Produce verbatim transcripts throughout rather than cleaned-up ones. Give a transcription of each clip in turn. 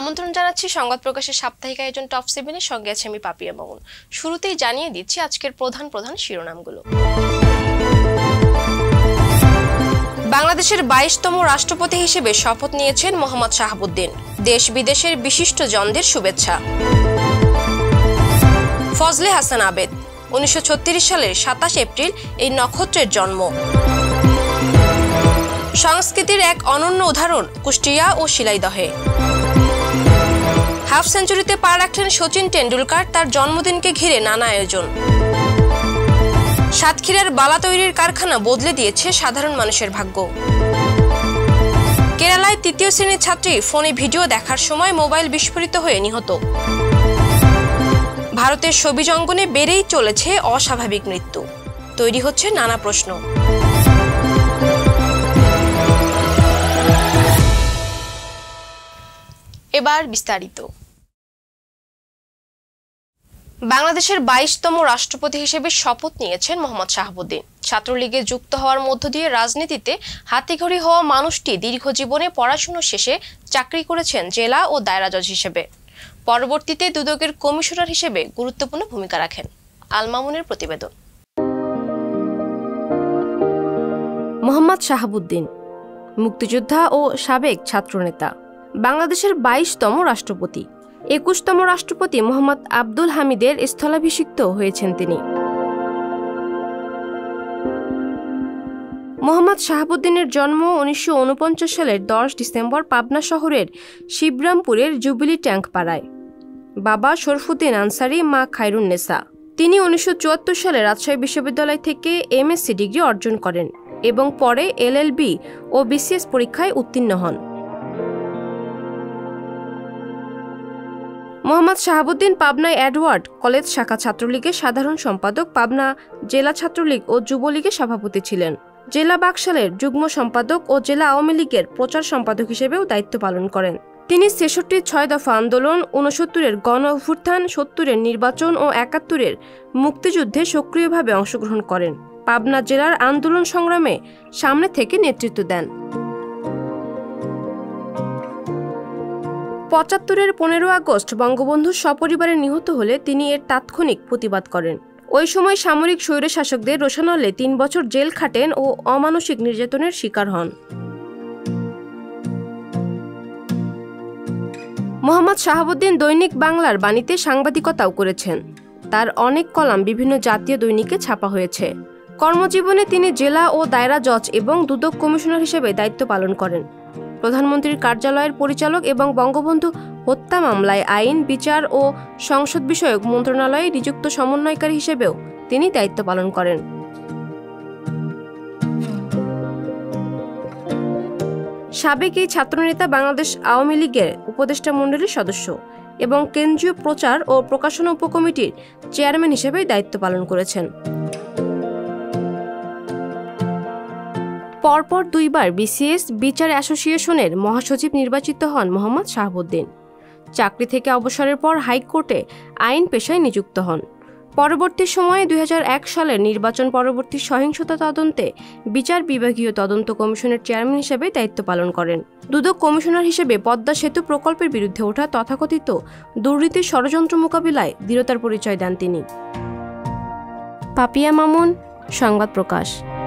আমন্ত্রণ জানাচ্ছি সংবাদ প্রকাশের সাপ্তাহিক আয়োজন টপ সেভেনের সঙ্গে আছে আমি পাপিয়া মামুন। শুরুতেই জানিয়ে দিচ্ছি আজকের প্রধান প্রধান শিরোনামগুলো। বাংলাদেশের বাইশতম রাষ্ট্রপতি হিসেবে শপথ নিয়েছেন মোহাম্মদ শাহাবুদ্দিন। দেশ বিদেশের বিশিষ্ট জনদের শুভেচ্ছা। ফজলে হাসান আবেদ, উনিশশো ছত্রিশ সালের সাতাশ এপ্রিল এই নক্ষত্রের জন্ম। সংস্কৃতির এক অনন্য উদাহরণ কুষ্টিয়া ও শিলাইদহে। হাফ সেঞ্চুরিতে পা রাখলেন সচিন টেন্ডুলকার, তার জন্মদিনকে ঘিরে নানা আয়োজন। সাতক্ষীরার বালা তৈরির কারখানা বদলে দিয়েছে সাধারণ মানুষের ভাগ্য। কেরালায় তৃতীয় শ্রেণীর ছাত্রী ফোনে ভিডিও দেখার সময় মোবাইল বিস্ফোরিত হয়ে নিহত। ভারতের ছবি অঙ্গনে বেড়েই চলেছে অস্বাভাবিক মৃত্যু, তৈরি হচ্ছে নানা প্রশ্ন। এবার বিস্তারিত। বাংলাদেশের বাইশতম রাষ্ট্রপতি হিসেবে শপথ নিয়েছেন মোহাম্মদ শাহাবুদ্দিন। ছাত্রলীগে যুক্ত হওয়ার মধ্য দিয়ে রাজনীতিতে হাতেখড়ি হওয়া মানুষটি দীর্ঘ জীবনে পড়াশোনা শেষে চাকরি করেছেন জেলা ও দায়রা জজ হিসেবে। পরবর্তীতে দুদকের কমিশনার হিসেবে গুরুত্বপূর্ণ ভূমিকা রাখেন। আল মামুনের প্রতিবেদন। মোহাম্মদ শাহাবুদ্দিন মুক্তিযোদ্ধা ও সাবেক ছাত্রনেতা, বাংলাদেশের বাইশতম রাষ্ট্রপতি। একুশতম রাষ্ট্রপতি মোহাম্মদ আব্দুল হামিদের স্থলাভিষিক্ত হয়েছেন তিনি। মোহাম্মদ শাহাবুদ্দিনের জন্ম উনিশশো উনপঞ্চাশ সালের দশ ডিসেম্বর পাবনা শহরের শিবরামপুরের জুবিলি ট্যাঙ্ক পাড়ায়। বাবা শরফুদ্দিন আনসারি, মা খায়রুন্নেসা। তিনি উনিশশো চুয়াত্তর সালে রাজশাহী বিশ্ববিদ্যালয় থেকে এমএসসি ডিগ্রি অর্জন করেন এবং পরে এলএলবি ও বিসিএস পরীক্ষায় উত্তীর্ণ হন। মোহাম্মদ শাহাবুদ্দিন পাবনায় এডওয়ার্ড কলেজ শাখা ছাত্রলীগের সাধারণ সম্পাদক, পাবনা জেলা ছাত্রলীগ ও যুবলীগের সভাপতি ছিলেন। জেলা বাকশালের যুগ্ম সম্পাদক ও জেলা আওয়ামী লীগের প্রচার সম্পাদক হিসেবেও দায়িত্ব পালন করেন। তিনি ছেষট্টির ছয় দফা আন্দোলন, ঊনসত্তরের গণ অভ্যুত্থান, সত্তরের নির্বাচন ও একাত্তরের মুক্তিযুদ্ধে সক্রিয়ভাবে অংশগ্রহণ করেন। পাবনা জেলার আন্দোলন সংগ্রামে সামনে থেকে নেতৃত্ব দেন। পঁচাত্তরের পনেরো আগস্ট বঙ্গবন্ধু সপরিবারে নিহত হলে তিনি এর তাৎক্ষণিক প্রতিবাদ করেন। ওই সময় সামরিক স্বৈরশাসকদের রোষানলে তিন বছর জেল খাটেন ও অমানসিক নির্যাতনের শিকার হন। মোহাম্মদ শাহাবুদ্দিন দৈনিক বাংলার বাণীতে সাংবাদিকতাও করেছেন। তার অনেক কলাম বিভিন্ন জাতীয় দৈনিকে ছাপা হয়েছে। কর্মজীবনে তিনি জেলা ও দায়রা জজ এবং দুদক কমিশনার হিসেবে দায়িত্ব পালন করেন। প্রধানমন্ত্রীর কার্যালয়ের পরিচালক এবং বঙ্গবন্ধু হত্যা মামলায় আইন, বিচার ও সংসদ বিষয়ক মন্ত্রণালয়ে নিযুক্ত সমন্বয়কারী হিসেবেও তিনি দায়িত্ব পালন করেন। সাবেক এই ছাত্রনেতা বাংলাদেশ আওয়ামী লীগের উপদেষ্টা মণ্ডলীর সদস্য এবং কেন্দ্রীয় প্রচার ও প্রকাশনা উপকমিটির চেয়ারম্যান হিসেবে দায়িত্ব পালন করেছেন। পরপর দুইবার বিসিএস বিচার অ্যাসোসিয়েশনের মহাসচিব নির্বাচিত হন মোহাম্মদ শাহাবুদ্দিন। চাকরি থেকে অবসরের পর হাইকোর্টে আইন পেশায় নিযুক্ত হন। পরবর্তী সময়ে দুই হাজার এক সালের নির্বাচন পরবর্তী সহিংসতা তদন্তে বিচার বিভাগীয় তদন্ত কমিশনের চেয়ারম্যান হিসেবে দায়িত্ব পালন করেন। দুদক কমিশনার হিসেবে পদ্মা সেতু প্রকল্পের বিরুদ্ধে ওঠা তথাকথিত দুর্নীতির ষড়যন্ত্র মোকাবিলায় দৃঢ়তার পরিচয় দেন তিনি। পাপিয়া মামুন, সংবাদ প্রকাশ।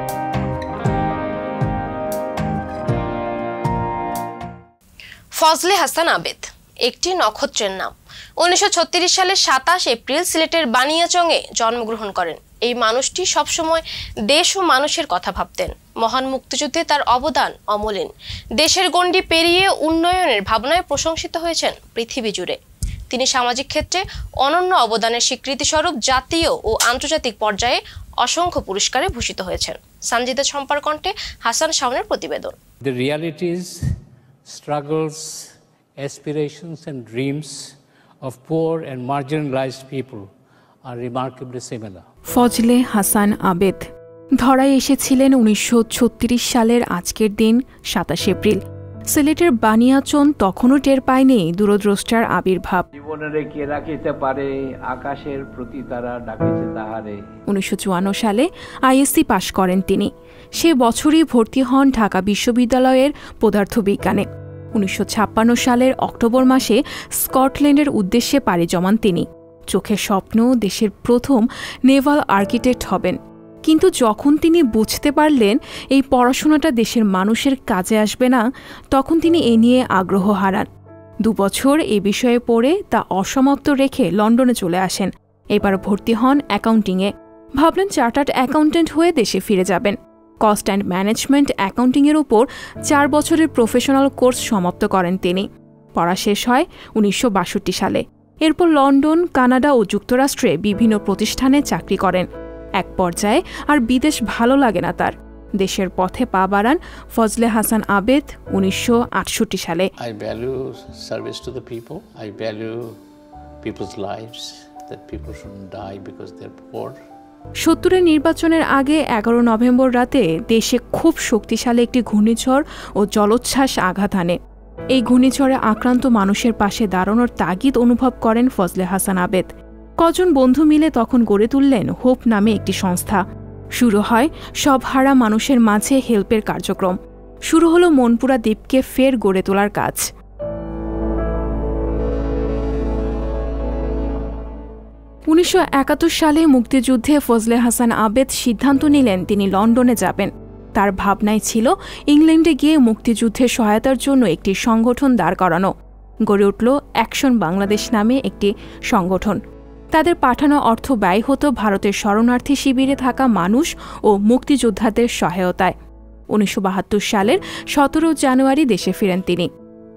ফজলে হাসান আবেদ একটি নক্ষত্রের নাম। উনিশশো ছত্রিশ সালের সাতাশ এপ্রিল সিলেটের বানিয়াচংয়ে জন্মগ্রহণ করেন। এই মানুষটি সবসময় দেশ ও মানুষের কথা ভাবতেন। মহান মুক্তিযুদ্ধে তার অবদান অমলিন। দেশের গণ্ডি পেরিয়ে উন্নয়নের ভাবনায় প্রশংসিত হয়েছেন পৃথিবী জুড়ে। তিনি সামাজিক ক্ষেত্রে অনন্য অবদানের স্বীকৃতিস্বরূপ জাতীয় ও আন্তর্জাতিক পর্যায়ে অসংখ্য পুরস্কারে ভূষিত হয়েছেন। সানজিদা সম্পার কণ্ঠে হাসান শাওনের প্রতিবেদন। The realities, struggles, aspirations and dreams of poor and marginalized people are remarkably similar. Fazle Hasan আবেদ ধরায় এসেছিলেন উনিশশো ছত্রিশ সালের আজকের দিন সাতাশ এপ্রিল। সিলেটের বানিয়াচং তখনও টের পায়নি দূরদ্রষ্টার আবির্ভাব। জীবনে কে রাখিতে পারে আকাশের প্রতি তারা ডাকিছে তাহারে। উনিশশো চুয়ান্ন সালে আইএসসি পাশ করেন তিনি। সে বছরই ভর্তি হন ঢাকা বিশ্ববিদ্যালয়ের পদার্থবিজ্ঞানে। উনিশশো ছাপ্পান্ন সালের অক্টোবর মাসে স্কটল্যান্ডের উদ্দেশ্যে পাড়ি জমান তিনি। চোখের স্বপ্ন দেশের প্রথম নেভাল আর্কিটেক্ট হবেন। কিন্তু যখন তিনি বুঝতে পারলেন এই পড়াশোনাটা দেশের মানুষের কাজে আসবে না, তখন তিনি এ নিয়ে আগ্রহ হারান। দুবছর এ বিষয়ে পড়ে তা অসমাপ্ত রেখে লন্ডনে চলে আসেন। এবার ভর্তি হন অ্যাকাউন্টিংয়ে। ভাবলেন চার্টার্ড অ্যাকাউন্ট্যান্ট হয়ে দেশে ফিরে যাবেন। কস্ট অ্যান্ড ম্যানেজমেন্ট অ্যাকাউন্টিংয়ের উপর চার বছরের প্রফেশনাল কোর্স সমাপ্ত করেন তিনি। পড়া শেষ হয় উনিশশো বাষট্টি সালে। এরপর লন্ডন, কানাডা ও যুক্তরাষ্ট্রে বিভিন্ন প্রতিষ্ঠানে চাকরি করেন। এক পর্যায়ে আর বিদেশ ভালো লাগে না তার। দেশের পথে পা বাড়ান ফজলে হাসান আবেদ উনিশশো আটষট্টি সালে। I value service to the people. I value people's lives, that people shouldn't die because they're poor. সত্তরের নির্বাচনের আগে এগারো নভেম্বর রাতে দেশে খুব শক্তিশালী একটি ঘূর্ণিঝড় ও জলোচ্ছ্বাস আঘাত আনে। এই ঘূর্ণিঝড়ে আক্রান্ত মানুষের পাশে দাঁড়ানোর তাগিদ অনুভব করেন ফজলে হাসান আবেদ। কজন বন্ধু মিলে তখন গড়ে তুললেন হোপ নামে একটি সংস্থা। শুরু হয় সবহারা মানুষের মাঝে হেল্পের কার্যক্রম। শুরু হলো মনপুরা দ্বীপকে ফের গড়ে তোলার কাজ। উনিশশো একাত্তর সালে মুক্তিযুদ্ধে ফজলে হাসান আবেদ সিদ্ধান্ত নিলেন তিনি লন্ডনে যাবেন। তার ভাবনাই ছিল ইংল্যান্ডে গিয়ে মুক্তিযুদ্ধের সহায়তার জন্য একটি সংগঠন দাঁড় করানো। গড়ে উঠল অ্যাকশন বাংলাদেশ নামে একটি সংগঠন। তাদের পাঠানো অর্থ ব্যয় হতো ভারতের শরণার্থী শিবিরে থাকা মানুষ ও মুক্তিযোদ্ধাদের সহায়তায়। উনিশশো বাহাত্তর সালের সতেরো জানুয়ারি দেশে ফিরেন তিনি।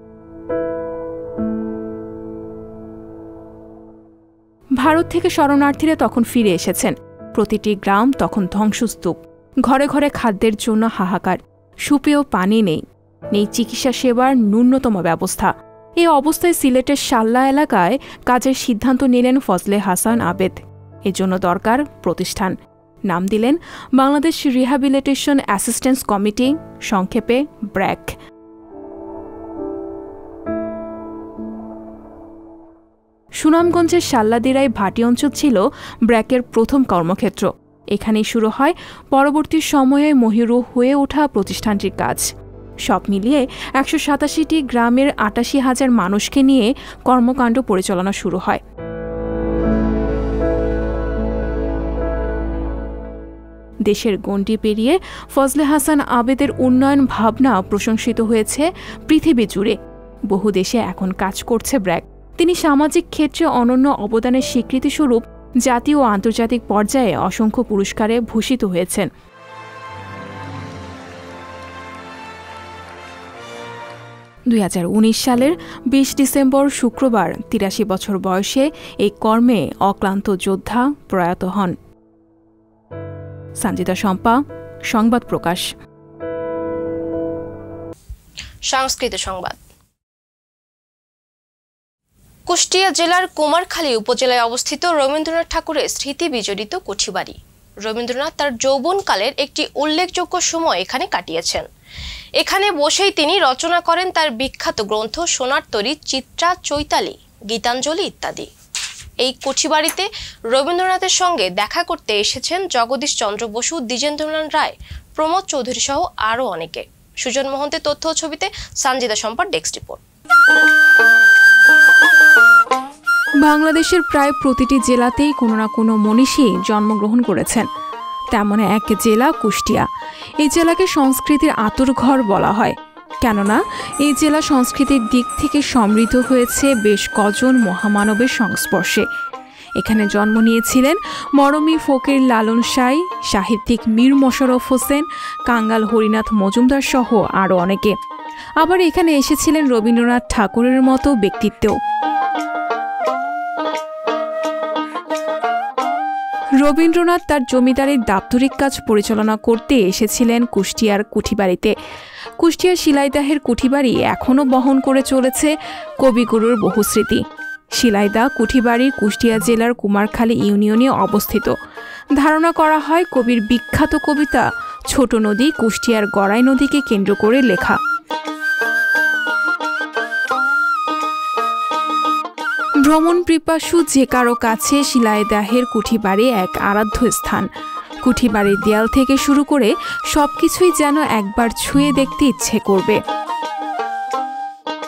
ভারত থেকে শরণার্থীরা তখন ফিরে এসেছেন। প্রতিটি গ্রাম তখন ধ্বংসস্তূপ। ঘরে ঘরে খাদ্যের জন্য হাহাকার। সুপেয় পানি নেই, নেই চিকিৎসা সেবার ন্যূনতম ব্যবস্থা। এই অবস্থায় সিলেটের শাল্লা এলাকায় কাজের সিদ্ধান্ত নিলেন ফজলে হাসান আবেদ। এজন্য দরকার প্রতিষ্ঠান। নাম দিলেন বাংলাদেশ রিহ্যাবিলিটেশন অ্যাসিস্ট্যান্স কমিটি, সংক্ষেপে ব্র্যাক। সুনামগঞ্জের শাল্লাদিরাই ভাটি অঞ্চল ছিল ব্র্যাকের প্রথম কর্মক্ষেত্র। এখানেই শুরু হয় পরবর্তী সময়ে মহিরু হয়ে ওঠা প্রতিষ্ঠানটির কাজ। সব মিলিয়ে একশো সাতাশিটি গ্রামের আটাশি হাজার মানুষকে নিয়ে কর্মকাণ্ড পরিচালনা শুরু হয়। দেশের গণ্ডি পেরিয়ে ফজলে হাসান আবেদের উন্নয়ন ভাবনা প্রশংসিত হয়েছে পৃথিবী জুড়ে। বহু দেশে এখন কাজ করছে ব্র্যাক। তিনি সামাজিক ক্ষেত্রে অনন্য অবদানের স্বীকৃতিস্বরূপ জাতীয় ও আন্তর্জাতিক পর্যায়ে অসংখ্য পুরস্কারে ভূষিত হয়েছেন। দুই হাজার উনিশ সালের বিশ ডিসেম্বর শুক্রবার তিরাশি বছর বয়সে এই কর্মে অক্লান্ত যোদ্ধা প্রয়াত হন। সঞ্জিতা শম্পা, সংবাদ প্রকাশ। সংস্কৃত সংবাদ। কুষ্টিয়া জেলার কুমারখালী উপজেলায় অবস্থিত রবীন্দ্রনাথ ঠাকুরের স্মৃতি বিজড়িত কুঠিবাড়ি। রবীন্দ্রনাথ তার যৌবনকালের একটি উল্লেখযোগ্য সময় এখানে কাটিয়েছেন। এখানে বসেই তিনি রচনা করেন তার বিখ্যাত গ্রন্থ সোনার তরী, চিত্রা, চৈতালি, গীতাঞ্জলি ইত্যাদি। এই কুঠিবাড়িতে রবীন্দ্রনাথের সঙ্গে দেখা করতে এসেছেন জগদীশ চন্দ্র বসু, দ্বিজেন্দ্রনাথ রায়, প্রমোদ চৌধুরী সহ আরও অনেকে। সুজন মোহন্তের তথ্য ও ছবিতে সঞ্জিতা শম্পার ডেস্ক রিপোর্ট। বাংলাদেশের প্রায় প্রতিটি জেলাতেই কোনো না কোনো মনীষী জন্মগ্রহণ করেছেন। তেমন এক জেলা কুষ্টিয়া। এই জেলাকে সংস্কৃতির আঁতুড়ঘর বলা হয়, কেননা এই জেলা সংস্কৃতির দিক থেকে সমৃদ্ধ হয়েছে বেশ কজন মহামানবের সংস্পর্শে। এখানে জন্ম নিয়েছিলেন মরমী ফকির লালন সাই, সাহিত্যিক মীর মোশাররফ হোসেন, কাঙ্গাল হরিনাথ মজুমদার সহ আরও অনেকে। আবার এখানে এসেছিলেন রবীন্দ্রনাথ ঠাকুরের মতো ব্যক্তিত্বও। রবীন্দ্রনাথ তার জমিদারির দাপ্তরিক কাজ পরিচালনা করতে এসেছিলেন কুষ্টিয়ার কুঠিবাড়িতে। কুষ্টিয়ার শিলাইদাহের কুঠিবাড়ি এখনও বহন করে চলেছে কবিগুরুর বহু স্মৃতি। শিলাইদা কুঠিবাড়ি কুষ্টিয়া জেলার কুমারখালী ইউনিয়নে অবস্থিত। ধারণা করা হয় কবির বিখ্যাত কবিতা ছোট নদী কুষ্টিয়ার গড়াই নদীকে কেন্দ্র করে লেখা। ভ্রমণ পিপাসু যে কারো কাছে শিলাইদাহের কুঠিবাড়ি এক আরাধ্য স্থান। কুঠিবাড়ির দেয়াল থেকে শুরু করে সবকিছুই যেন একবার ছুঁয়ে দেখতে ইচ্ছে করবে।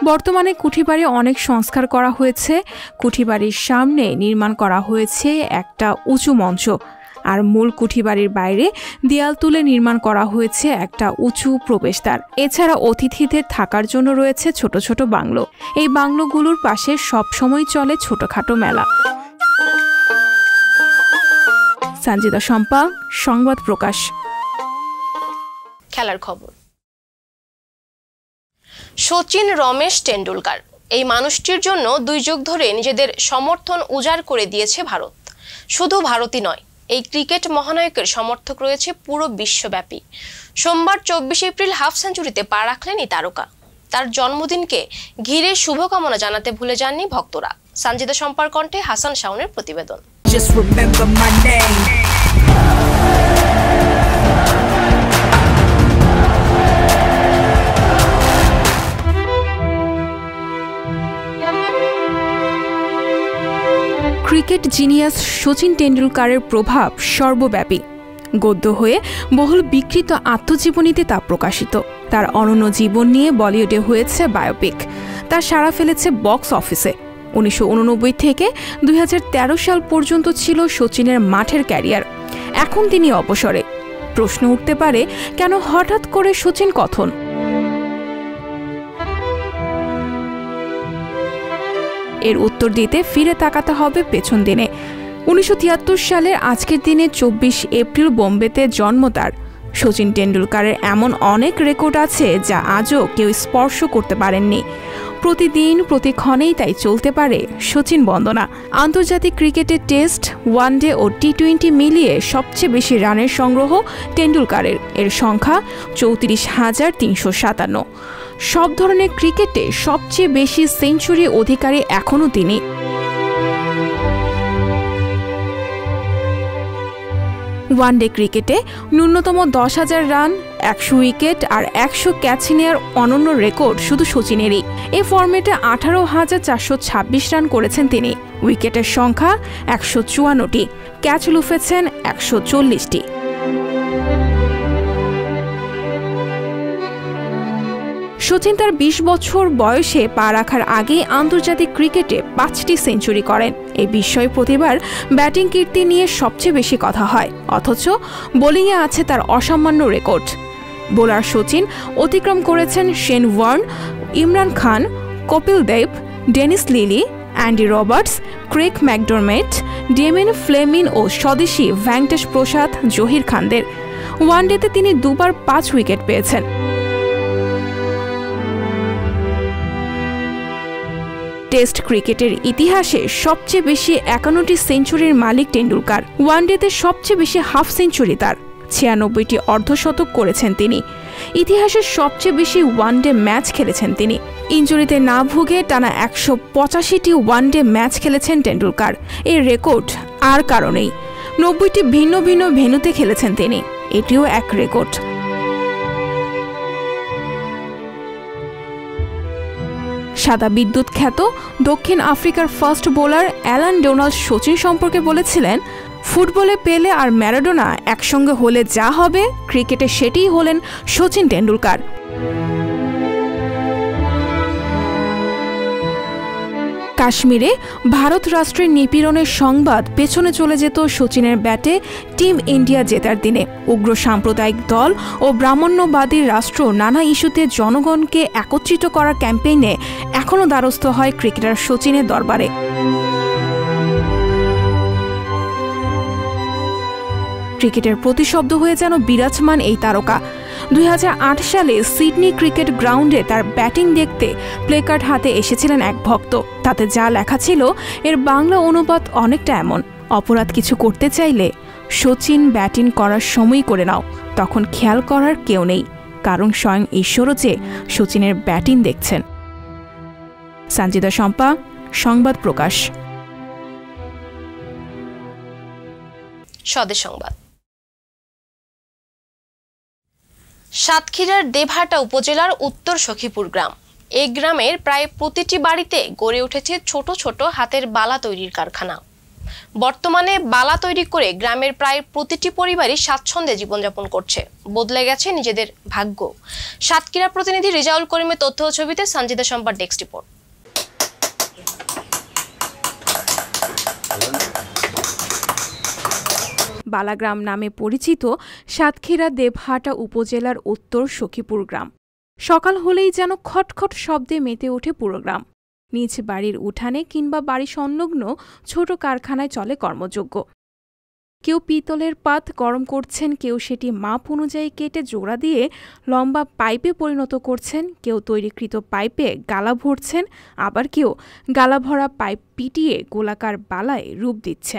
বর্তমানে কুঠিবাড়ি অনেক সংস্কার করা হয়েছে। কুঠিবাড়ির সামনে নির্মাণ করা হয়েছে একটা উঁচু মঞ্চ, আর মূল কুঠিবাড়ির বাইরে দেয়াল তুলে নির্মাণ করা হয়েছে একটা উঁচু প্রবেশদ্বার। এছাড়া অতিথিদের থাকার জন্য রয়েছে ছোট ছোট বাংলো। এই বাংলোগুলোর পাশে সবসময় চলে ছোটখাটো মেলা। সঞ্জিদা শম্পা, সংবাদ প্রকাশ। খেলার খবর। সচিন রমেশ টেন্ডুলকার, এই মানুষটির জন্য দুই যুগ ধরে নিজেদের সমর্থন উজাড় করে দিয়েছে ভারত। শুধু ভারতই নয়, এই ক্রিকেট মহানায়কের সমর্থক রয়েছে পুরো বিশ্বব্যাপী। সোমবার চব্বিশ এপ্রিল হাফ সেঞ্চুরিতে পা রাখলেন এই তারকা। তার জন্মদিনকে ঘিরে শুভকামনা জানাতে ভুলে যাননি ভক্তরা। সঞ্জিদা শম্পার কণ্ঠে হাসান শাওনের প্রতিবেদন। Just remember my name. Cricket genius Sachin টেন্ডুলকারের প্রভাব সর্বব্যাপী। গদ্য হয়ে বহুল বিকৃত আত্মজীবনীতে তা প্রকাশিত। তার অনন্য জীবন নিয়ে বলিউডে হয়েছে বায়োপিক। তা সাড়া ফেলেছে বক্স অফিসে। উনিশশো উননব্বই থেকে দুই হাজার তেরো সাল পর্যন্ত ছিল সচিনের মাঠের ক্যারিয়ার। এখন তিনি অবসরে। প্রশ্ন উঠতে পারে, কেন হঠাৎ করে সচিন কথন? এর উত্তর দিতে ফিরে তাকাতে হবে পেছন দিনে। উনিশশো তিয়াত্তর সালের আজকের দিনে চব্বিশ এপ্রিল বোম্বেতে জন্ম তার। সচিন টেন্ডুলকারের এমন অনেক রেকর্ড আছে যা আজও কেউ স্পর্শ করতে পারেননি। প্রতিদিন প্রতিক্ষণেই তাই চলতে পারে সচিন বন্দনা। আন্তর্জাতিক ক্রিকেটে টেস্ট, ওয়ানডে ও টি টোয়েন্টি মিলিয়ে সবচেয়ে বেশি রানের সংগ্রহ টেন্ডুলকারের। এর সংখ্যা চৌত্রিশ হাজার তিনশো সাতান্ন। সব ধরনের ক্রিকেটে সবচেয়ে বেশি সেঞ্চুরি অধিকারী এখনও তিনি। ওয়ানডে ক্রিকেটে ন্যূনতম দশ হাজার রান, একশো উইকেট আর একশো ক্যাচ নেওয়ার অনন্য রেকর্ড শুধু সচিনেরই। এই ফর্মেটে আঠারো হাজার চারশো ছাব্বিশ রান করেছেন তিনি। উইকেটের সংখ্যা একশো চুয়ান্নটি, ক্যাচ লুফেছেন একশো চল্লিশটি। সচিন তার বিশ বছর বয়সে পা রাখার আগেই আন্তর্জাতিক ক্রিকেটে পাঁচটি সেঞ্চুরি করেন। এই বিস্ময় প্রতিবার ব্যাটিং কীর্তি নিয়ে সবচেয়ে বেশি কথা হয়, অথচ বোলিংয়ে আছে তার অসামান্য রেকর্ড। বোলার সচিন অতিক্রম করেছেন Shane Warne, Imran Khan, Kapil Dev, Dennis Lillee, Andy Roberts, Craig McDermott, Damien Fleming ও স্বদেশী ভেঙ্কটেশ প্রসাদ, জহির খানদের। ওয়ানডেতে তিনি দুবার পাঁচ উইকেট পেয়েছেন। টেস্ট ক্রিকেটের ইতিহাসে সবচেয়ে বেশি একান্নটি সেঞ্চুরির মালিক টেন্ডুলকার। ওয়ানডেতে সবচেয়ে বেশি হাফ সেঞ্চুরি তার, ছিয়ানব্বইটি অর্ধশতক করেছেন তিনি। ইতিহাসের সবচেয়ে বেশি ওয়ানডে ম্যাচ খেলেছেন তিনি। ইনজুরিতে না ভুগে টানা একশো পঁচাশিটি ওয়ানডে ম্যাচ খেলেছেন টেন্ডুলকার। এই রেকর্ড আর কারণেই। নব্বইটি ভিন্ন ভিন্ন ভেন্যুতে খেলেছেন তিনি, এটিও এক রেকর্ড। সাদা বিদ্যুৎ খ্যাত দক্ষিণ আফ্রিকার fast bowler Allan Donald Sachin সম্পর্কে বলেছিলেন, ফুটবলে পেলে আর ম্যারাডোনা একসঙ্গে হলে যা হবে, ক্রিকেটে সেটিই হলেন সচিন টেন্ডুলকার। কাশ্মীরে ভারত রাষ্ট্রের নিপীড়নের সংবাদ পেছনে চলে যেত সচিনের ব্যাটে টিম ইন্ডিয়া জেতার দিনে। উগ্র সাম্প্রদায়িক দল ও ব্রাহ্মণ্যবাদী রাষ্ট্র নানা ইস্যুতে জনগণকে একত্রিত করার ক্যাম্পেইনে এখনও দ্বারস্থ হয় ক্রিকেটার সচিনের দরবারে। ক্রিকেটের প্রতিশব্দ হয়ে যেন বিরাজমান এই তারকা। দুই হাজার আট সালে সিডনি ক্রিকেট গ্রাউন্ডে তার ব্যাটিং দেখতে প্লেকার্ড হাতে এসেছিলেন এক ভক্ত। তাতে যা লেখা ছিল এর বাংলা অনুবাদ অনেকটা এমন: অপরাধ কিছু করতে চাইলে সচিন ব্যাটিং করার সময় করে নাও, তখন খেয়াল করার কেউ নেই, কারণ স্বয়ং ঈশ্বরও যে সচিনের ব্যাটিং দেখছেন। সঞ্জিদা শম্পা, সংবাদ প্রকাশ। স্বদেশ সংবাদ। সাতক্ষীরার দেবহাটা উপজেলার উত্তর সখীপুর গ্রাম। এই গ্রামের প্রায় প্রতিটি বাড়িতে গড়ে উঠেছে ছোট ছোট হাতের বালা তৈরির কারখানা। বর্তমানে বালা তৈরি করে গ্রামের প্রায় প্রতিটি পরিবারই স্বাচ্ছন্দ্যে জীবনযাপন করছে। বদলে গেছে নিজেদের ভাগ্য। সাতক্ষীরা প্রতিনিধি রিজাউল করিমের তথ্য ও ছবিতে সঞ্জিদা সম্পার ডেস্ক রিপোর্ট। বালাগ্রাম নামে পরিচিত সাতক্ষীরা দেবহাটা উপজেলার উত্তর সখীপুর গ্রাম। সকাল হলেই যেন খটখট শব্দে মেতে ওঠে পুরো গ্রাম। নিজ বাড়ির উঠানে কিংবা বাড়ি সংলগ্ন ছোট কারখানায় চলে কর্মযজ্ঞ। কেউ পিতলের পাত গরম করছেন, কেউ সেটি মাপ অনুযায়ী কেটে জোড়া দিয়ে লম্বা পাইপে পরিণত করছেন, কেউ তৈরিকৃত পাইপে গালা ভরছেন, আবার কেউ গালা ভরা পাইপ পিটিয়ে গোলাকার বালায় রূপ দিচ্ছেন।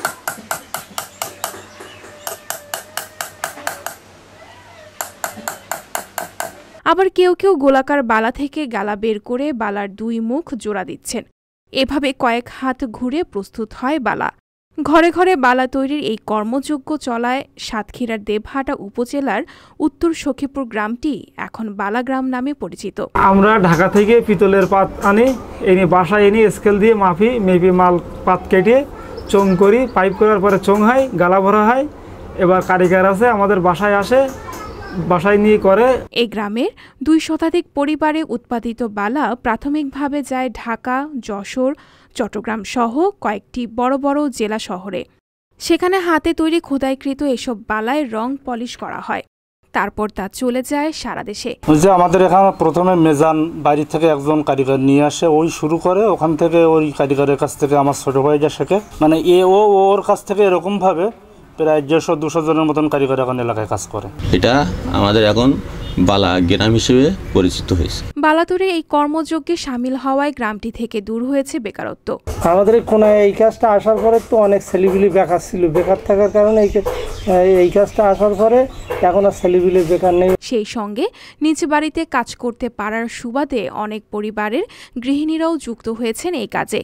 আবার কেউ কেউ গোলাকার বালা থেকে গালা বের করে বালার দুই মুখ জোড়া দিচ্ছেন। এভাবে কয়েক হাত ঘুরে প্রস্তুত হয় বালা। ঘরে ঘরে বালা তৈরির এই কর্মযজ্ঞ চলায় সাতক্ষীরার দেবহাটা উপজেলার উত্তর সখীপুর গ্রামটি এখন বালাগ্রাম নামে পরিচিত। আমরা ঢাকা থেকে পিতলের পাত আনি, এনে বাসায় এনে স্কেল দিয়ে মাপি, মেপি মাল পাত কেটে চোং করি, পাইপ করার পরে চোং হয়, গালা ভরা হয়। এবার কারিগর আছে আমাদের বাসায় আসে, বাসায় নিয়ে করে। এই গ্রামের দুই শতাধিক পরিবারে উৎপাদিত বালা প্রাথমিকভাবে যায় ঢাকা, যশোর, চট্টগ্রাম সহ কয়েকটি বড় বড় জেলা শহরে। সেখানে হাতে তৈরি খোদাইকৃত এসব বালায় রং পলিশ করা হয়। তারপর তা চলে যায় সারা দেশে। যে আমাদের এখানে প্রথমে মেজান বাড়ি থেকে একজন কারিগর নিয়ে আসে, ওই শুরু করে। ওখান থেকে ওই কারিগরের কাছ থেকে আমার ছোট ভাইটা শেখে। মানে এ ও ওর কাছ থেকে এরকমভাবে প্রায় দেড়শো দুশো জনের মতন কারিগর এখন এলাকায় কাজ করে। এটা আমাদের এখন বালা গ্রাম হিসেবে পরিচিত হয়েছে। বালাতুরে এই কর্মযজ্ঞে সামিল হওয়ায় গ্রামটি থেকে দূর হয়েছে বেকারত্ব। আমাদের কোনো এই কাজটা আসার পরে তো অনেক ছেলেপিলি বেকার ছিল, বেকার থাকার কারণে এই কাজটা আসার পরে এখন আর ছেলেপিলি বেকার নেই। সেই সঙ্গে নিজ বাড়িতে কাজ করতে পারার সুবাদে অনেক পরিবারের গৃহিণীরাও যুক্ত হয়েছেন এই কাজে।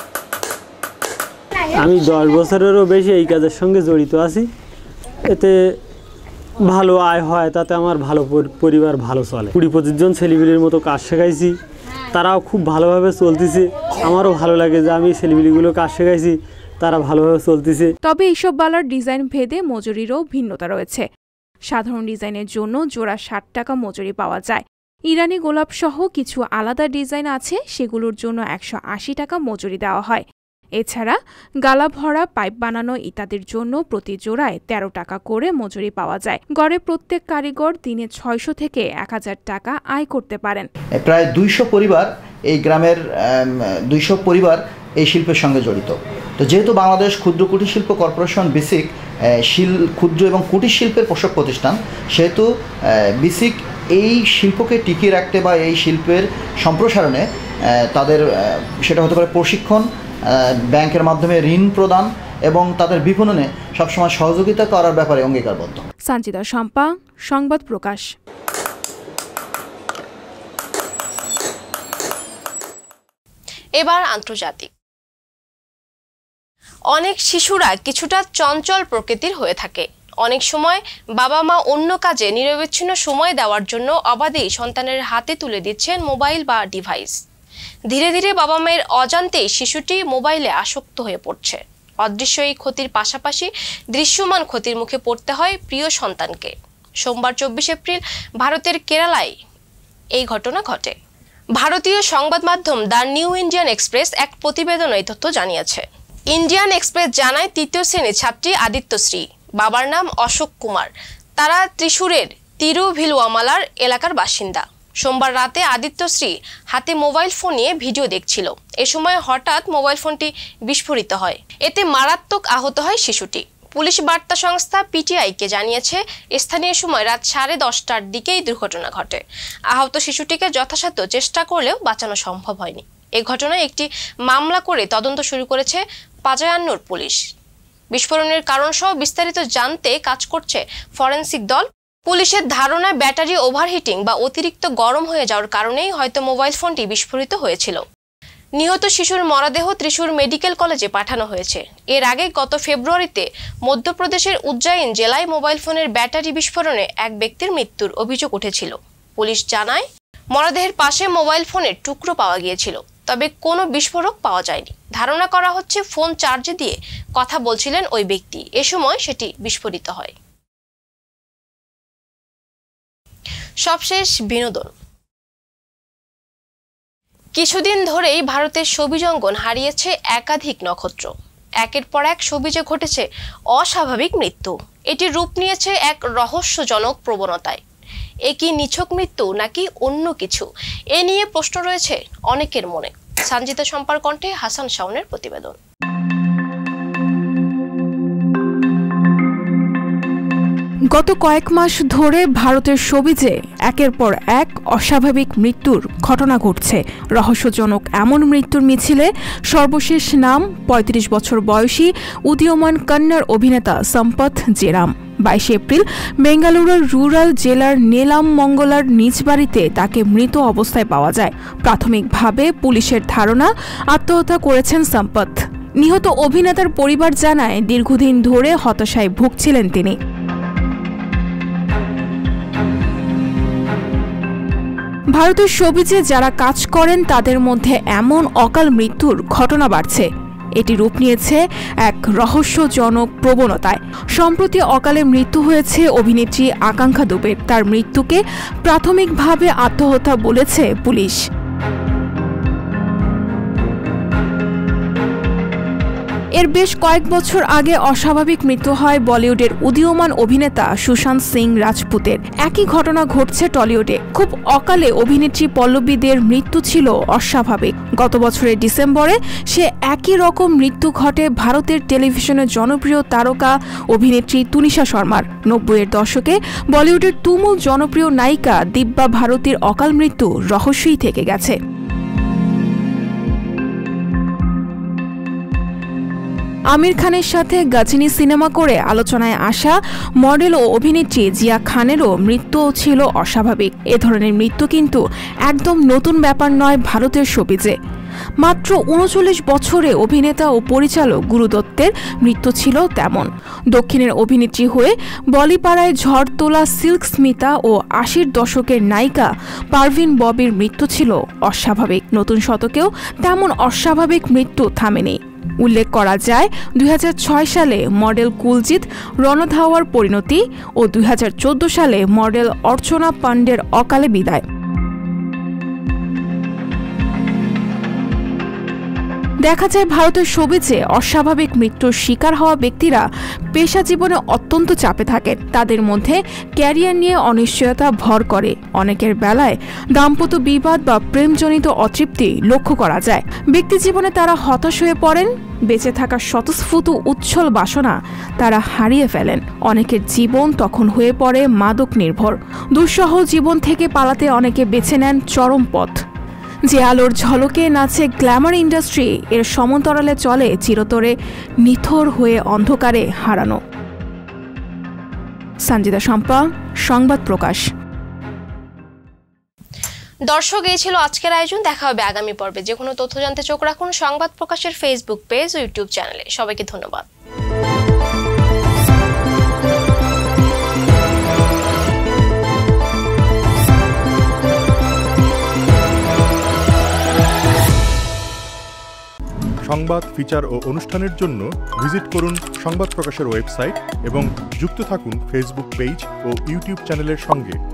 আমি দশ বছরেরও বেশি এই কাজের সঙ্গে জড়িত আছি। এতে ভালো আয় হয়, তাতে আমার ভালো পরিবার ভালো চলে। কুড়ি পঁচিশ জন ছেলেপিলির মতো কাজ শেখাইছি, তারাও খুব ভালোভাবে চলতেছে। আমারও ভালো লাগে যে আমি ছেলেপিলিগুলো কাজ শেখাইছি, তারা ভালোভাবে চলতেছে। তবে এইসব বালার ডিজাইন ভেদে মজুরিরও ভিন্নতা রয়েছে। সাধারণ ডিজাইনের জন্য জোড়া ষাট টাকা মজুরি পাওয়া যায়। ইরানি গোলাপ সহ কিছু আলাদা ডিজাইন আছে, সেগুলোর জন্য একশো আশি টাকা মজুরি দেওয়া হয়। এছাড়া গালা ভরা পাইপ বানানো ইত্যাদির জন্য প্রতি জোড়ায় তেরো টাকা করে মজুরি পাওয়া যায়। গড়ে প্রত্যেক কারিগর দিনে ছয়শো থেকে এক হাজার টাকা আয় করতে পারেন। প্রায় দুইশো পরিবার এই গ্রামের দুইশো পরিবার এই শিল্পের সঙ্গে জড়িত। তো যেহেতু বাংলাদেশ ক্ষুদ্র কুটির শিল্প কর্পোরেশন বিসিক শিল ক্ষুদ্র এবং কুটির শিল্পের পোষক প্রতিষ্ঠান, সেহেতু বিসিক এই শিল্পকে টিকিয়ে রাখতে বা এই শিল্পের সম্প্রসারণে তাদের সেটা হতে পারে প্রশিক্ষণ, ব্যাংকের মাধ্যমে ঋণ প্রদান এবং তাদের বিপণনে সবসময় সহযোগিতা করার ব্যাপারে অঙ্গীকারবদ্ধ। সঞ্জিদা শম্পা, সংবাদ প্রকাশ। এবার আন্তর্জাতিক। অনেক শিশুরা কিছুটা চঞ্চল প্রকৃতির হয়ে থাকে। অনেক সময় বাবা মা অন্য কাজে নিরবিচ্ছিন্ন সময় দেওয়ার জন্য অবাধেই সন্তানের হাতে তুলে দিচ্ছেন মোবাইল বা ডিভাইস। ধীরে ধীরে বাবা মায়ের অজান্তেই শিশুটি মোবাইলে আসক্ত হয়ে পড়ছে। অদৃশ্য এই ক্ষতির পাশাপাশি দৃশ্যমান ক্ষতির মুখে পড়তে হয় প্রিয় সন্তানকে। সোমবার চব্বিশ এপ্রিল ভারতের কেরালায় এই ঘটনা ঘটে। ভারতীয় সংবাদ মাধ্যম দ্য নিউ ইন্ডিয়ান এক্সপ্রেস এক প্রতিবেদনে এই তথ্য জানিয়েছে। ইন্ডিয়ান এক্সপ্রেস জানায়, তৃতীয় শ্রেণীর ছাত্রী আদিত্যশ্রী, বাবার নাম অশোক কুমার। তারা ত্রিশূরের তিরুভিলওয়ামালার এলাকার বাসিন্দা। সোমবার রাতে আদিত্যশ্রী হাতে মোবাইল ফোন নিয়ে ভিডিও দেখছিল। এ সময় হঠাৎ মোবাইল ফোনটি বিস্ফোরিত হয়। এতে মারাত্মক আহত হয় শিশুটি। পুলিশ বার্তা সংস্থা পিটিআইকে জানিয়েছে, স্থানীয় সময় রাত সাড়ে দশটার দিকেই দুর্ঘটনা ঘটে। আহত শিশুটিকে যথাসাধ্য চেষ্টা করলেও বাঁচানো সম্ভব হয়নি। এ ঘটনায় একটি মামলা করে তদন্ত শুরু করেছে পাজায়ান্নুর পুলিশ। বিস্ফোরণের কারণ সহ বিস্তারিত জানতে কাজ করছে ফরেনসিক দল। পুলিশের ধারণা, ব্যাটারি ওভারহিটিং বা অতিরিক্ত গরম হয়ে যাওয়ার কারণেই হয়তো মোবাইল ফোনটি বিস্ফোরিত হয়েছিল। নিহত শিশুর মরদেহ ত্রিশূর মেডিকেল কলেজে পাঠানো হয়েছে। এর আগে গত ফেব্রুয়ারিতে মধ্যপ্রদেশের উজ্জয়িন জেলায় মোবাইল ফোনের ব্যাটারি বিস্ফোরণে এক ব্যক্তির মৃত্যুর অভিযোগ উঠেছিল। পুলিশ জানায়, মরদেহের পাশে মোবাইল ফোনের টুকরো পাওয়া গিয়েছিল। তবে কোনো বিস্ফোরক পাওয়া যায়নি। ধারণা করা হচ্ছে ফোন চার্জে দিয়ে কথা বলছিলেন ওই ব্যক্তি, এ সময় সেটি বিস্ফোরিত হয়। সবশেষ বিনোদন। কিছুদিন ধরেই ভারতের ছবি জঙ্গন হারিয়েছে একাধিক নক্ষত্র। একের পর এক ছবিজে ঘটেছে অস্বাভাবিক মৃত্যু। এটি রূপ নিয়েছে এক রহস্যজনক প্রবণতায়। এ কি নিছক মৃত্যু নাকি অন্য কিছু, এ নিয়ে প্রশ্ন রয়েছে অনেকের মনে। সঞ্জিতা সম্পার কণ্ঠে হাসান শাওনের প্রতিবেদন। গত কয়েক মাস ধরে ভারতের ছবিজে একের পর এক অস্বাভাবিক মৃত্যুর ঘটনা ঘটছে। রহস্যজনক এমন মৃত্যুর মিছিলে সর্বশেষ নাম পঁয়ত্রিশ বছর বয়সী উদীয়মান কন্নড় অভিনেতা সম্পথ জেরাম। বাইশে এপ্রিল বেঙ্গালুরুর রুরাল জেলার নেলাম মঙ্গলার নিজ বাড়িতে তাকে মৃত অবস্থায় পাওয়া যায়। প্রাথমিকভাবে পুলিশের ধারণা আত্মহত্যা করেছেন সম্পথ। নিহত অভিনেতার পরিবার জানায় দীর্ঘদিন ধরে হতাশায় ভুগছিলেন তিনি। ভারতের ছবিতে যারা কাজ করেন তাদের মধ্যে এমন অকাল মৃত্যুর ঘটনা বাড়ছে। এটি রূপ নিয়েছে এক রহস্যজনক প্রবণতায়। সম্প্রতি অকালে মৃত্যু হয়েছে অভিনেত্রী আকাঙ্ক্ষা দুবের। তার মৃত্যুকে প্রাথমিকভাবে আত্মহত্যা বলেছে পুলিশ। এর বেশ কয়েক বছর আগে অস্বাভাবিক মৃত্যু হয় বলিউডের উদীয়মান অভিনেতা সুশান্ত সিং রাজপুতের। একই ঘটনা ঘটছে টলিউডে। খুব অকালে অভিনেত্রী পল্লবী দের মৃত্যু ছিল অস্বাভাবিক। গত বছরের ডিসেম্বরে সে একই রকম মৃত্যু ঘটে ভারতের টেলিভিশনের জনপ্রিয় তারকা অভিনেত্রী তুনিশা শর্মার। নব্বইয়ের দশকে বলিউডের তুমুল জনপ্রিয় নায়িকা দিব্যা ভারতীর অকাল মৃত্যু রহস্যই থেকে গেছে। আমির খানের সাথে গজনী সিনেমা করে আলোচনায় আসা মডেল ও অভিনেত্রী জিয়া খানেরও মৃত্যু ছিল অস্বাভাবিক। এ ধরনের মৃত্যু কিন্তু একদম নতুন ব্যাপার নয় ভারতের ছবিজে। মাত্র উনচল্লিশ বছরে অভিনেতা ও পরিচালক গুরু দত্তের মৃত্যু ছিল তেমন। দক্ষিণের অভিনেত্রী হয়ে বলিপাড়ায় ঝড় তোলা সিল্ক স্মিতা ও আশির দশকের নায়িকা পারভিন ববির মৃত্যু ছিল অস্বাভাবিক। নতুন শতকেও তেমন অস্বাভাবিক মৃত্যু থামেনি। উল্লেখ করা যায় দুই হাজার ছয় সালে মডেল কুলজিৎ রণধাওয়ার পরিণতি ও দুই হাজার চোদ্দ সালে মডেল অর্চনা পান্ডের অকালে বিদায়। দেখা যায় ভারতের ছবিতে অস্বাভাবিক মৃত্যুর শিকার হওয়া ব্যক্তিরা পেশা জীবনে অত্যন্ত চাপে থাকেন। তাদের মধ্যে ক্যারিয়ার নিয়ে অনিশ্চয়তা ভর করে। অনেকের বেলায় দাম্পত্য বিবাদ বা প্রেমজনিত অতৃপ্তি লক্ষ্য করা যায়। ব্যক্তি জীবনে তারা হতাশ হয়ে পড়েন। বেঁচে থাকার স্বতঃস্ফূর্ত উচ্ছল বাসনা তারা হারিয়ে ফেলেন। অনেকের জীবন তখন হয়ে পড়ে মাদক নির্ভর। দুঃসহ জীবন থেকে পালাতে অনেকে বেছে নেন চরম পথ। যে আলোর ঝলকে নাচে গ্ল্যামার ইন্ডাস্ট্রি, এর সমান্তরালে চলে চিরতরে নিথর হয়ে অন্ধকারে হারানো। সঞ্জিতা শম্পা, সংবাদ প্রকাশ। দর্শক, এই ছিল আজকের আয়োজন। দেখা হবে আগামী পর্বে। যে কোনো তথ্য জানতে চোখ রাখুন সংবাদ প্রকাশের ফেসবুক পেজ ও ইউটিউব চ্যানেলে। সবাইকে ধন্যবাদ। সংবাদ, ফিচার ও অনুষ্ঠানের জন্য ভিজিট করুন সংবাদ প্রকাশের ওয়েবসাইট এবং যুক্ত থাকুন ফেসবুক পেজ ও ইউটিউব চ্যানেলের সঙ্গে।